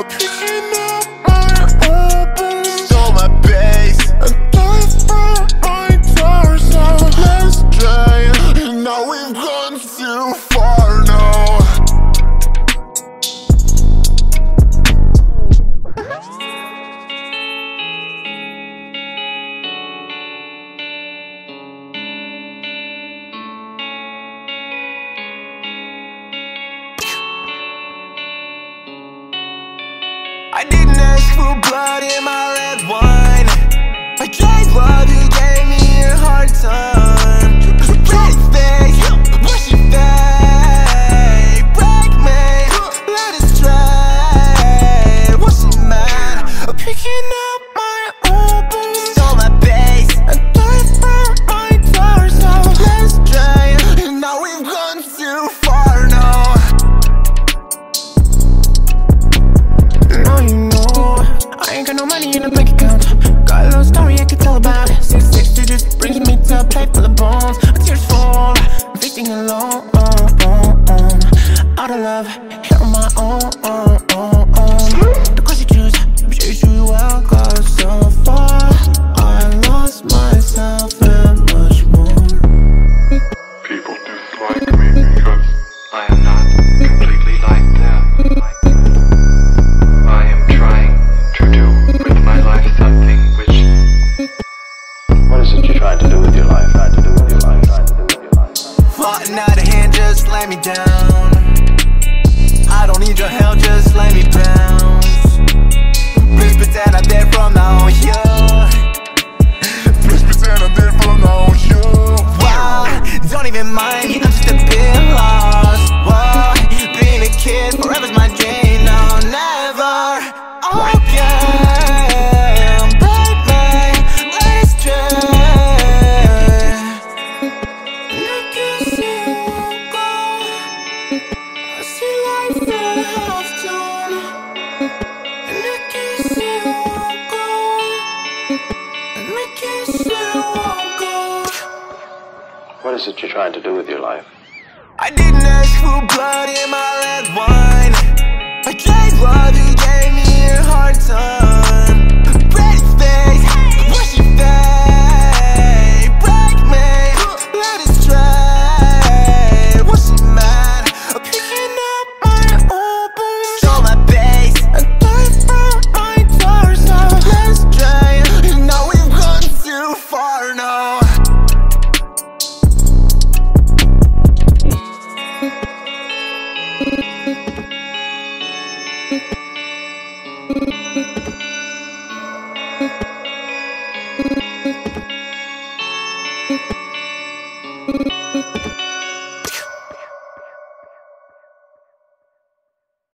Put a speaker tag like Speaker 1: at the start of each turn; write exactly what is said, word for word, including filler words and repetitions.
Speaker 1: Picking up my open, stole my base, and dive for my torso. Let's drain, and now we've gone too far now.
Speaker 2: I didn't ask for blood in my red wine. I gave love, you gave me a hard time. Pretty face, what's your fake? Break me, let it stray. What's your man? Picking up my open, stole my base, and dive for my torso. Let's drain, and now we've gone too far now. You know, I ain't got no money in the bank account. Got a little story I could tell about. Six, six digits brings me to a plate full of bones. My tears fall, I'm facing alone. Out of love, here on my own. The course you choose, I'm sure you choose well. Got so far, I lost myself and much more.
Speaker 3: People dislike me because I am not completely like them. I am trying to do with my life something which...
Speaker 4: What is it you're trying to do with your life? Trying to do with your life? Trying to do with your life?
Speaker 2: Falling out of hand, just lay me down. I don't need your help, just lay me bounce. Please pretend I'm dead from now on, yeah.
Speaker 1: Please pretend I'm dead from now on, yeah.
Speaker 2: Wow, don't even mind me, I'm just a bit lost. Whoa, being a kid, forever's my dream, no, never. Again, break me, let it stray. And I can see you won't go. I see life in a half tone. And I can see you won't go. And I can see you won't go.
Speaker 4: What is it you're trying to do with your life?
Speaker 2: I didn't ask for blood in my red wine. I gave love, you gave me a hard time. Pretty face, what's your fake? Break me, let it stray. What's your man? Picking up my open, stole my base, and dive for my torso. Let's drain, and now we've gone too far now. Thank you.